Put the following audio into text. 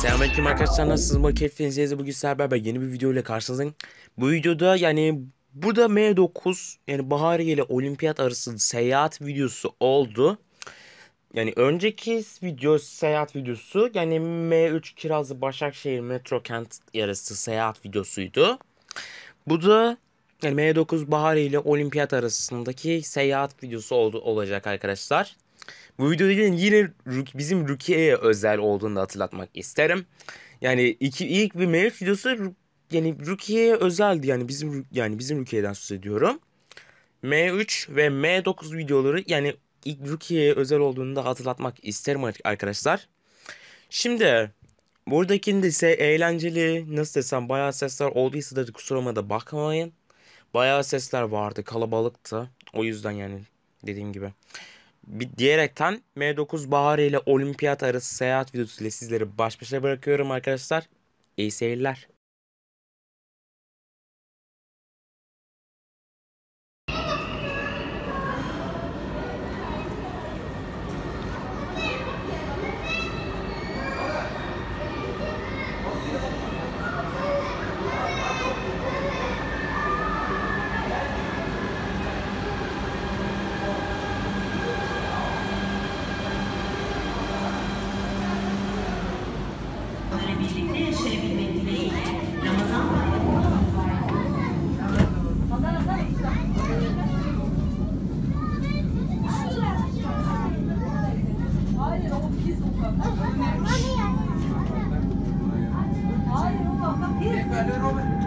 Selamünaleyküm arkadaşlar, nasılsınız? Umarım keyfiniz bugün sizlerle beraber yeni bir video ile karşınızdayım. Bu videoda burada M9 Bahariye ile Olimpiyat arası seyahat videosu oldu. Önceki video seyahat videosu M3 Kirazlı Başakşehir Metro Kent arası seyahat videosuydu. Bu da M9 Bahariye ile Olimpiyat arasındaki seyahat videosu olacak arkadaşlar. Bu videoda yine bizim Rukiye'ye özel olduğunu da hatırlatmak isterim. İlk bir mevcut videosu Rukiye'ye özeldi. Bizim Rukiye'den söz ediyorum. M3 ve M9 videoları ilk Rukiye'ye özel olduğunu da hatırlatmak isterim arkadaşlar. Şimdi buradakinde ise eğlenceli, nasıl desem, bayağı sesler olduysa da kusuruma da bakmayın. Bayağı sesler vardı, kalabalıktı. O yüzden dediğim gibi. Diyerekten M9 Bahariye ile Olimpiyat arası seyahat videosu ile sizleri baş başa bırakıyorum arkadaşlar. İyi seyirler. Birlikte yaşayabilmek dileğiyle Ramazan bayramımızı mübarek olsun. Hayır o pis ufak. Hayır o ufak pis.